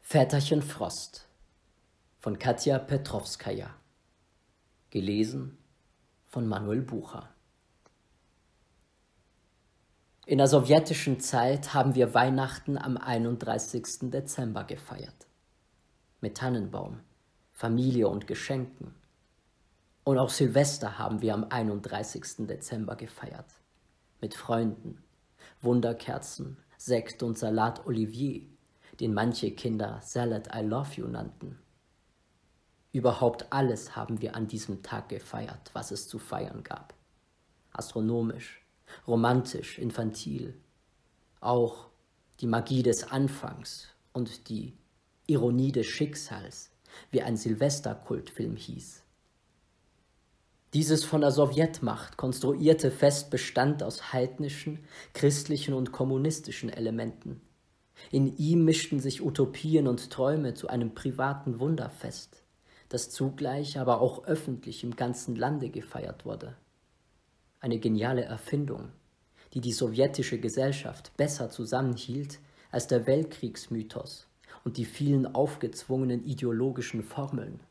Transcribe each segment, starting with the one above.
Väterchen Frost von Katja Petrowskaja. Gelesen von Manuel Bucher. In der sowjetischen Zeit haben wir Weihnachten am 31. Dezember gefeiert. Mit Tannenbaum, Familie und Geschenken. Und auch Silvester haben wir am 31. Dezember gefeiert. Mit Freunden, Wunderkerzen, Sekt und Salat Olivier, den manche Kinder Salad I Love You nannten. Überhaupt alles haben wir an diesem Tag gefeiert, was es zu feiern gab. Astronomisch, romantisch, infantil. Auch die Magie des Anfangs und die Ironie des Schicksals, wie ein Silvesterkultfilm hieß. Dieses von der Sowjetmacht konstruierte Fest bestand aus heidnischen, christlichen und kommunistischen Elementen. In ihm mischten sich Utopien und Träume zu einem privaten Wunderfest, das zugleich aber auch öffentlich im ganzen Lande gefeiert wurde. Eine geniale Erfindung, die die sowjetische Gesellschaft besser zusammenhielt als der Weltkriegsmythos und die vielen aufgezwungenen ideologischen Formeln.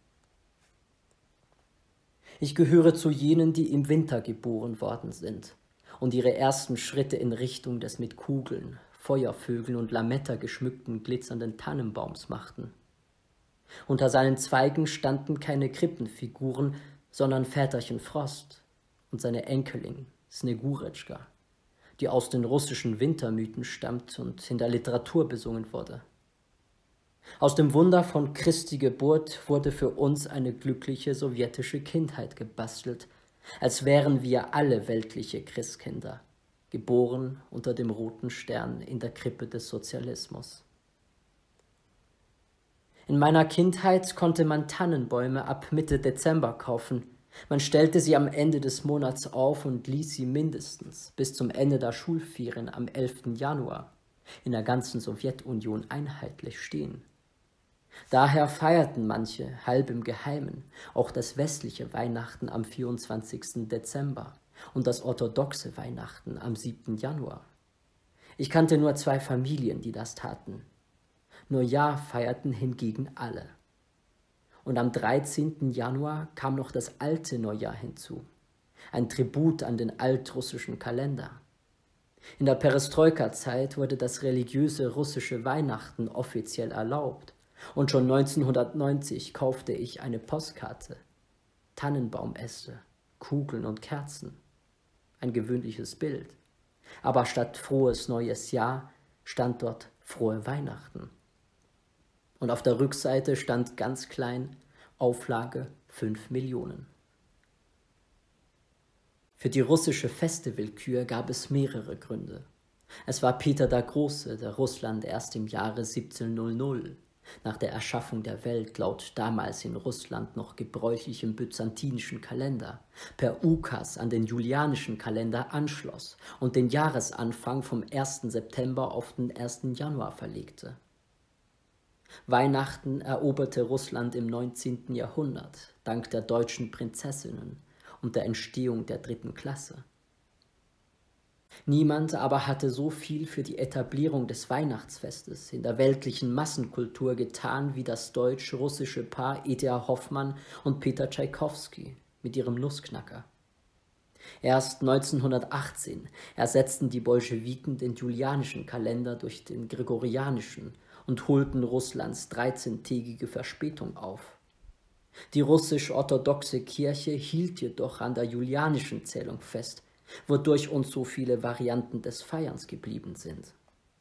Ich gehöre zu jenen, die im Winter geboren worden sind und ihre ersten Schritte in Richtung des mit Kugeln, Feuervögeln und Lametta geschmückten, glitzernden Tannenbaums machten. Unter seinen Zweigen standen keine Krippenfiguren, sondern Väterchen Frost und seine Enkelin Sneguretschka, die aus den russischen Wintermythen stammt und in der Literatur besungen wurde. Aus dem Wunder von Christi Geburt wurde für uns eine glückliche sowjetische Kindheit gebastelt, als wären wir alle weltliche Christkinder, geboren unter dem roten Stern in der Krippe des Sozialismus. In meiner Kindheit konnte man Tannenbäume ab Mitte Dezember kaufen. Man stellte sie am Ende des Monats auf und ließ sie mindestens bis zum Ende der Schulferien am 11. Januar in der ganzen Sowjetunion einheitlich stehen. Daher feierten manche, halb im Geheimen, auch das westliche Weihnachten am 24. Dezember und das orthodoxe Weihnachten am 7. Januar. Ich kannte nur 2 Familien, die das taten. Neujahr feierten hingegen alle. Und am 13. Januar kam noch das alte Neujahr hinzu, ein Tribut an den altrussischen Kalender. In der Perestroika-Zeit wurde das religiöse russische Weihnachten offiziell erlaubt. Und schon 1990 kaufte ich eine Postkarte, Tannenbaumäste, Kugeln und Kerzen. Ein gewöhnliches Bild. Aber statt frohes neues Jahr stand dort frohe Weihnachten. Und auf der Rückseite stand ganz klein Auflage 5 Millionen. Für die russische Festewillkür gab es mehrere Gründe. Es war Peter der Große, der Russland erst im Jahre 1700 nach der Erschaffung der Welt laut damals in Russland noch gebräuchlichem byzantinischen Kalender per Ukas an den julianischen Kalender anschloss und den Jahresanfang vom 1. September auf den 1. Januar verlegte. Weihnachten eroberte Russland im 19. Jahrhundert dank der deutschen Prinzessinnen und der Entstehung der 3. Klasse. Niemand aber hatte so viel für die Etablierung des Weihnachtsfestes in der weltlichen Massenkultur getan wie das deutsch-russische Paar E.T.A. Hoffmann und Peter Tschaikowski mit ihrem Nussknacker. Erst 1918 ersetzten die Bolschewiken den julianischen Kalender durch den gregorianischen und holten Russlands 13-tägige Verspätung auf. Die russisch-orthodoxe Kirche hielt jedoch an der julianischen Zählung fest, wodurch uns so viele Varianten des Feierns geblieben sind.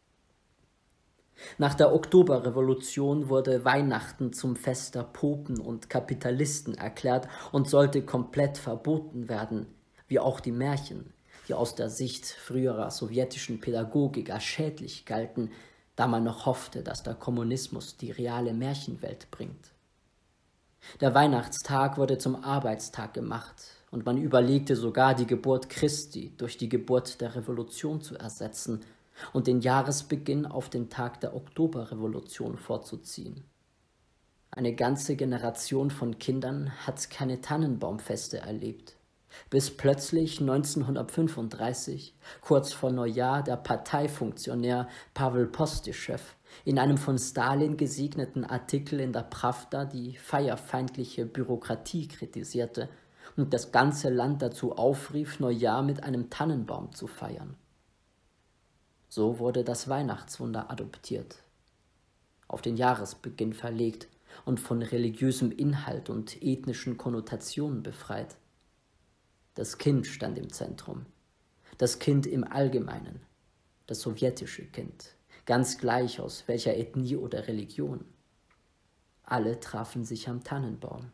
Nach der Oktoberrevolution wurde Weihnachten zum Fest der Popen und Kapitalisten erklärt und sollte komplett verboten werden, wie auch die Märchen, die aus der Sicht früherer sowjetischen Pädagogik als schädlich galten, da man noch hoffte, dass der Kommunismus die reale Märchenwelt bringt. Der Weihnachtstag wurde zum Arbeitstag gemacht und man überlegte sogar, die Geburt Christi durch die Geburt der Revolution zu ersetzen und den Jahresbeginn auf den Tag der Oktoberrevolution vorzuziehen. Eine ganze Generation von Kindern hat keine Tannenbaumfeste erlebt, bis plötzlich 1935, kurz vor Neujahr, der Parteifunktionär Pawel Postyschew in einem von Stalin gesegneten Artikel in der Prawda die feierfeindliche Bürokratie kritisierte und das ganze Land dazu aufrief, Neujahr mit einem Tannenbaum zu feiern. So wurde das Weihnachtswunder adoptiert, auf den Jahresbeginn verlegt und von religiösem Inhalt und ethnischen Konnotationen befreit. Das Kind stand im Zentrum, das Kind im Allgemeinen, das sowjetische Kind, ganz gleich aus welcher Ethnie oder Religion. Alle trafen sich am Tannenbaum.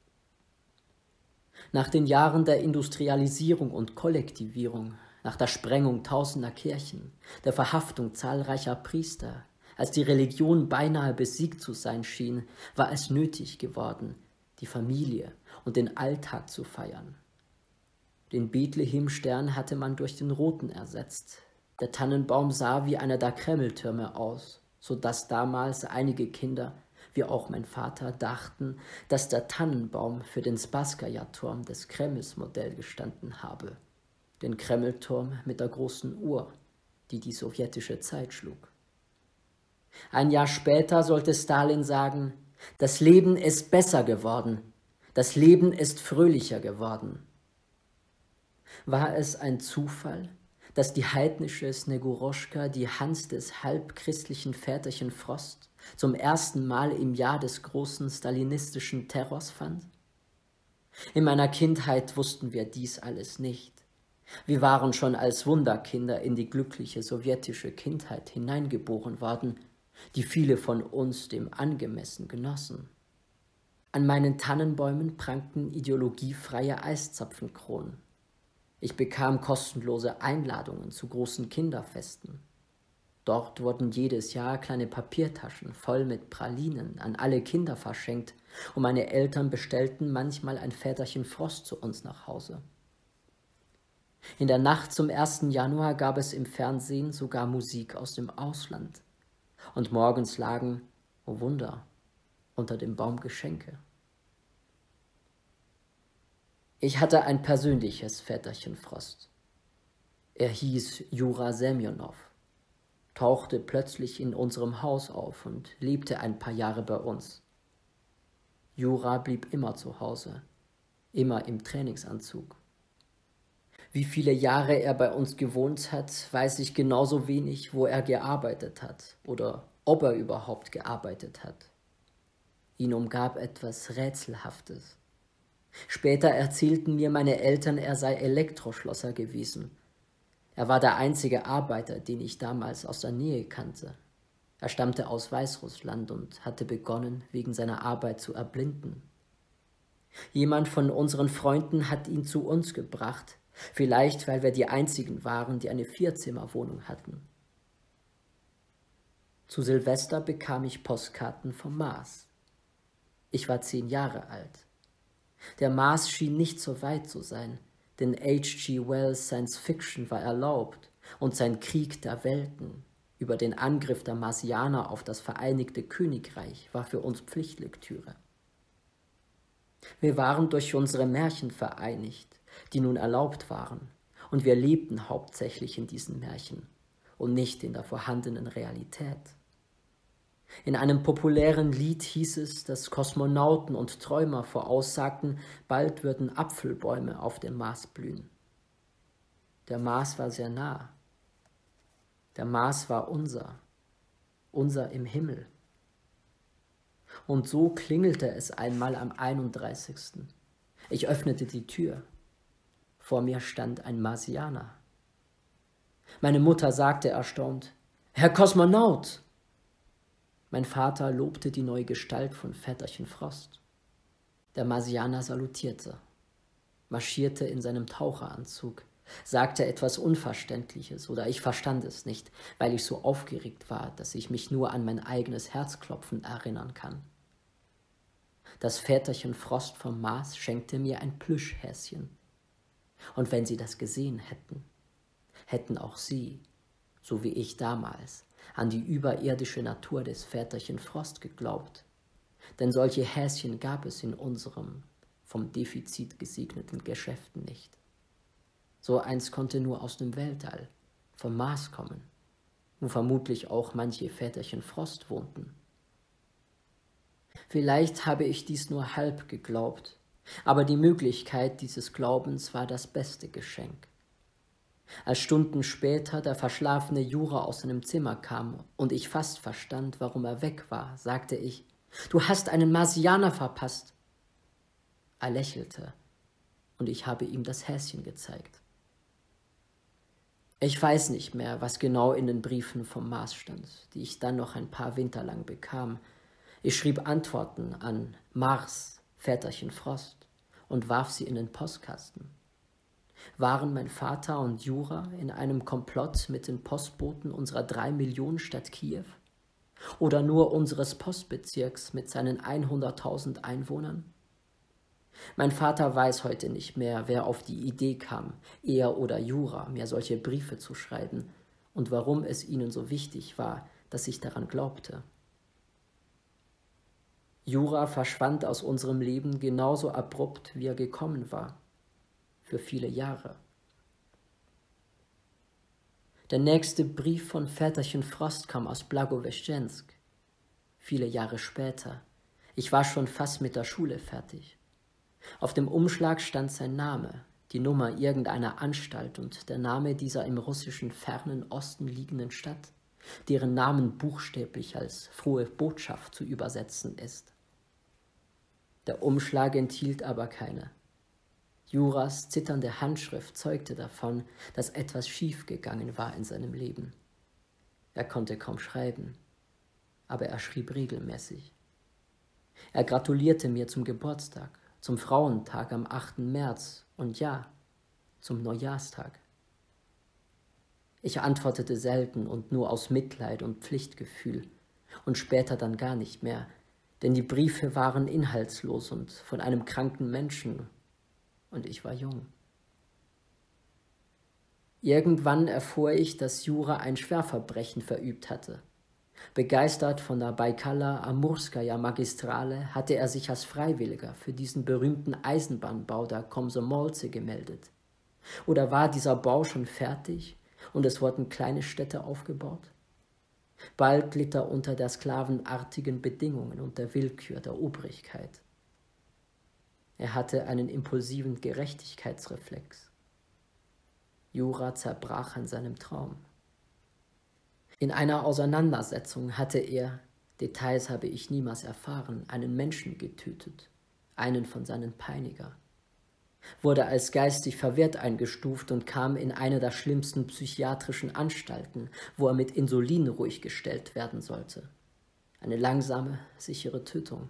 Nach den Jahren der Industrialisierung und Kollektivierung, nach der Sprengung tausender Kirchen, der Verhaftung zahlreicher Priester, als die Religion beinahe besiegt zu sein schien, war es nötig geworden, die Familie und den Alltag zu feiern. Den Bethlehemstern hatte man durch den roten ersetzt. Der Tannenbaum sah wie einer der Kremltürme aus, so dass damals einige Kinder, wie auch mein Vater, dachten, dass der Tannenbaum für den Spasskyja-Turm des Kremls Modell gestanden habe, den Kremlturm mit der großen Uhr, die die sowjetische Zeit schlug. Ein Jahr später sollte Stalin sagen, das Leben ist besser geworden, das Leben ist fröhlicher geworden. War es ein Zufall, dass die heidnische Snegurowska die Hand des halbchristlichen Väterchen Frost zum ersten Mal im Jahr des großen stalinistischen Terrors fand? In meiner Kindheit wussten wir dies alles nicht. Wir waren schon als Wunderkinder in die glückliche sowjetische Kindheit hineingeboren worden, die viele von uns dem angemessen genossen. An meinen Tannenbäumen prangten ideologiefreie Eiszapfenkronen. Ich bekam kostenlose Einladungen zu großen Kinderfesten. Dort wurden jedes Jahr kleine Papiertaschen voll mit Pralinen an alle Kinder verschenkt und meine Eltern bestellten manchmal ein Väterchen Frost zu uns nach Hause. In der Nacht zum 1. Januar gab es im Fernsehen sogar Musik aus dem Ausland. Und morgens lagen, oh Wunder, unter dem Baum Geschenke. Ich hatte ein persönliches Väterchen Frost. Er hieß Jura Semjonow, tauchte plötzlich in unserem Haus auf und lebte ein paar Jahre bei uns. Jura blieb immer zu Hause, immer im Trainingsanzug. Wie viele Jahre er bei uns gewohnt hat, weiß ich genauso wenig, wo er gearbeitet hat oder ob er überhaupt gearbeitet hat. Ihn umgab etwas Rätselhaftes. Später erzählten mir meine Eltern, er sei Elektroschlosser gewesen. Er war der einzige Arbeiter, den ich damals aus der Nähe kannte. Er stammte aus Weißrussland und hatte begonnen, wegen seiner Arbeit zu erblinden. Jemand von unseren Freunden hat ihn zu uns gebracht, vielleicht weil wir die einzigen waren, die eine Vierzimmerwohnung hatten. Zu Silvester bekam ich Postkarten vom Mars. Ich war 10 Jahre alt. Der Mars schien nicht so weit zu sein, denn H.G. Wells Science Fiction war erlaubt und sein Krieg der Welten über den Angriff der Marsianer auf das Vereinigte Königreich war für uns Pflichtlektüre. Wir waren durch unsere Märchen vereinigt, die nun erlaubt waren, und wir lebten hauptsächlich in diesen Märchen und nicht in der vorhandenen Realität. In einem populären Lied hieß es, dass Kosmonauten und Träumer voraussagten, bald würden Apfelbäume auf dem Mars blühen. Der Mars war sehr nah. Der Mars war unser im Himmel. Und so klingelte es einmal am 31. Ich öffnete die Tür. Vor mir stand ein Marsianer. Meine Mutter sagte erstaunt, »Herr Kosmonaut!« Mein Vater lobte die neue Gestalt von Väterchen Frost. Der Marsianer salutierte, marschierte in seinem Taucheranzug, sagte etwas Unverständliches oder ich verstand es nicht, weil ich so aufgeregt war, dass ich mich nur an mein eigenes Herzklopfen erinnern kann. Das Väterchen Frost vom Mars schenkte mir ein Plüschhäschen. Und wenn Sie das gesehen hätten, hätten auch Sie, so wie ich damals, an die überirdische Natur des Väterchen Frost geglaubt. Denn solche Häschen gab es in unserem vom Defizit gesegneten Geschäften nicht. So eins konnte nur aus dem Weltall, vom Mars kommen. wo vermutlich auch manche Väterchen Frost wohnten. Vielleicht habe ich dies nur halb geglaubt, aber die Möglichkeit dieses Glaubens war das beste Geschenk. Als Stunden später der verschlafene Jura aus seinem Zimmer kam und ich fast verstand, warum er weg war, sagte ich: »Du hast einen Marsianer verpasst.« Er lächelte und ich habe ihm das Häschen gezeigt. Ich weiß nicht mehr, was genau in den Briefen vom Mars stand, die ich dann noch ein paar Winter lang bekam. Ich schrieb Antworten an Mars, Väterchen Frost und warf sie in den Postkasten. Waren mein Vater und Jura in einem Komplott mit den Postboten unserer 3 Millionen Stadt Kiew? Oder nur unseres Postbezirks mit seinen 100.000 Einwohnern? Mein Vater weiß heute nicht mehr, wer auf die Idee kam, er oder Jura, mir solche Briefe zu schreiben und warum es ihnen so wichtig war, dass ich daran glaubte. Jura verschwand aus unserem Leben genauso abrupt, wie er gekommen war. Für viele Jahre. Der nächste Brief von Väterchen Frost kam aus Blagoweschtschensk. Viele Jahre später. Ich war schon fast mit der Schule fertig. Auf dem Umschlag stand sein Name, die Nummer irgendeiner Anstalt und der Name dieser im russischen fernen Osten liegenden Stadt, deren Namen buchstäblich als frohe Botschaft zu übersetzen ist. Der Umschlag enthielt aber keine. Juras zitternde Handschrift zeugte davon, dass etwas schiefgegangen war in seinem Leben. Er konnte kaum schreiben, aber er schrieb regelmäßig. Er gratulierte mir zum Geburtstag, zum Frauentag am 8. März und ja, zum Neujahrstag. Ich antwortete selten und nur aus Mitleid und Pflichtgefühl und später dann gar nicht mehr, denn die Briefe waren inhaltslos und von einem kranken Menschen. Und ich war jung. Irgendwann erfuhr ich, dass Jura ein Schwerverbrechen verübt hatte. Begeistert von der Baikala-Amurskaja-Magistrale hatte er sich als Freiwilliger für diesen berühmten Eisenbahnbau der Komsomolze gemeldet. Oder war dieser Bau schon fertig und es wurden kleine Städte aufgebaut? Bald litt er unter der sklavenartigen Bedingungen und der Willkür der Obrigkeit. Er hatte einen impulsiven Gerechtigkeitsreflex. Jura zerbrach an seinem Traum. In einer Auseinandersetzung hatte er, Details habe ich niemals erfahren, einen Menschen getötet, einen von seinen Peiniger, wurde als geistig verwirrt eingestuft und kam in eine der schlimmsten psychiatrischen Anstalten, wo er mit Insulin ruhig gestellt werden sollte. Eine langsame, sichere Tötung.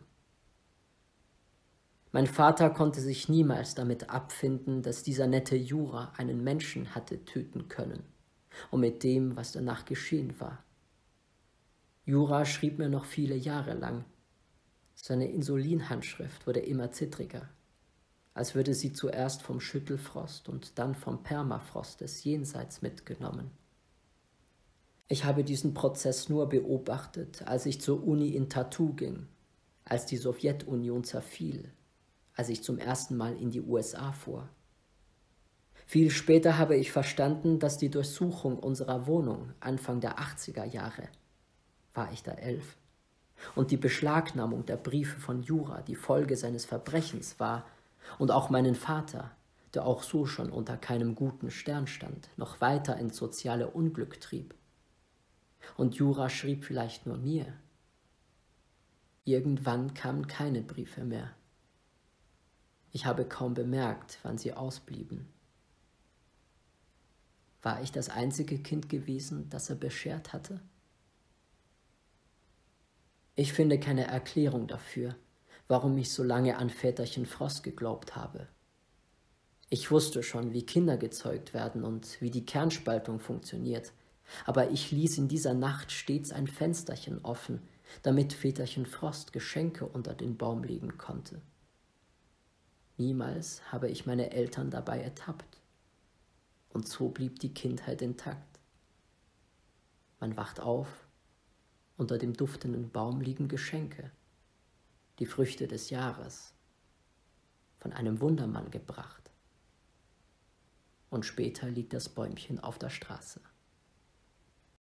Mein Vater konnte sich niemals damit abfinden, dass dieser nette Jura einen Menschen hatte töten können und mit dem, was danach geschehen war. Jura schrieb mir noch viele Jahre lang. Seine Insulinhandschrift wurde immer zittriger, als würde sie zuerst vom Schüttelfrost und dann vom Permafrost des Jenseits mitgenommen. Ich habe diesen Prozess nur beobachtet, als ich zur Uni in Tartu ging, als die Sowjetunion zerfiel, als ich zum ersten Mal in die USA fuhr. Viel später habe ich verstanden, dass die Durchsuchung unserer Wohnung Anfang der 80er Jahre, war ich da 11, und die Beschlagnahmung der Briefe von Jura die Folge seines Verbrechens war und auch meinen Vater, der auch so schon unter keinem guten Stern stand, noch weiter ins soziale Unglück trieb. Und Jura schrieb vielleicht nur mir. Irgendwann kamen keine Briefe mehr. Ich habe kaum bemerkt, wann sie ausblieben. War ich das einzige Kind gewesen, das er beschert hatte? Ich finde keine Erklärung dafür, warum ich so lange an Väterchen Frost geglaubt habe. Ich wusste schon, wie Kinder gezeugt werden und wie die Kernspaltung funktioniert, aber ich ließ in dieser Nacht stets ein Fensterchen offen, damit Väterchen Frost Geschenke unter den Baum legen konnte. Niemals habe ich meine Eltern dabei ertappt. Und so blieb die Kindheit intakt. Man wacht auf, unter dem duftenden Baum liegen Geschenke, die Früchte des Jahres, von einem Wundermann gebracht. Und später liegt das Bäumchen auf der Straße.